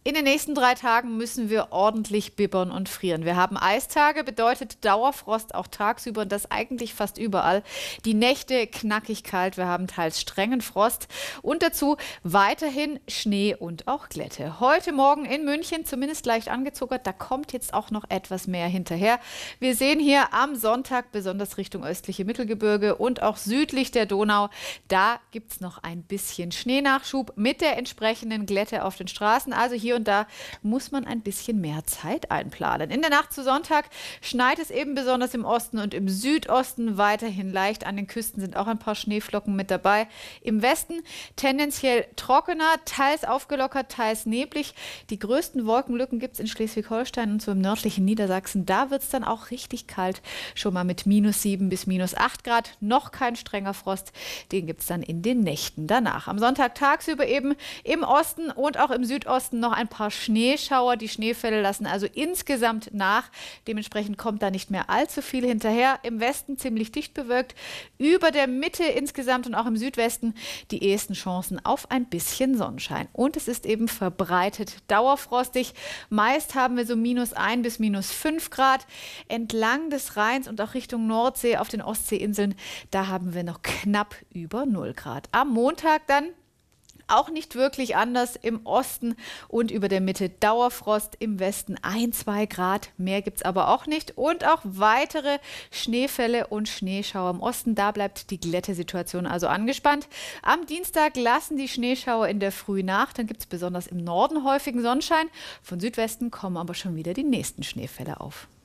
In den nächsten 3 Tagen müssen wir ordentlich bibbern und frieren. Wir haben Eistage, bedeutet Dauerfrost auch tagsüber und das eigentlich fast überall. Die Nächte knackig kalt, wir haben teils strengen Frost und dazu weiterhin Schnee und auch Glätte. Heute Morgen in München zumindest leicht angezuckert, da kommt jetzt auch noch etwas mehr hinterher. Wir sehen hier am Sonntag besonders Richtung östliche Mittelgebirge und auch südlich der Donau, da gibt es noch ein bisschen Schneenachschub mit der entsprechenden Glätte auf den Straßen. Also hier und da muss man ein bisschen mehr Zeit einplanen. In der Nacht zu Sonntag schneit es eben besonders im Osten und im Südosten weiterhin leicht. An den Küsten sind auch ein paar Schneeflocken mit dabei. Im Westen tendenziell trockener, teils aufgelockert, teils neblig. Die größten Wolkenlücken gibt es in Schleswig-Holstein und so im nördlichen Niedersachsen. Da wird es dann auch richtig kalt, schon mal mit -7 bis -8 Grad. Noch kein strenger Frost, den gibt es dann in den Nächten danach. Am Sonntag tagsüber eben im Osten und auch im Südosten noch ein paar Schneeschauer. Die Schneefälle lassen also insgesamt nach. Dementsprechend kommt da nicht mehr allzu viel hinterher. Im Westen ziemlich dicht bewölkt. Über der Mitte insgesamt und auch im Südwesten die ehesten Chancen auf ein bisschen Sonnenschein. Und es ist eben verbreitet dauerfrostig. Meist haben wir so -1 bis -5 Grad. Entlang des Rheins und auch Richtung Nordsee auf den Ostseeinseln, da haben wir noch knapp über 0 Grad. Am Montag dann auch nicht wirklich anders. Im Osten und über der Mitte Dauerfrost, im Westen 1, 2 Grad. Mehr gibt es aber auch nicht. Und auch weitere Schneefälle und Schneeschauer im Osten. Da bleibt die Glätte-Situation also angespannt. Am Dienstag lassen die Schneeschauer in der Früh nach. Dann gibt es besonders im Norden häufigen Sonnenschein. Von Südwesten kommen aber schon wieder die nächsten Schneefälle auf.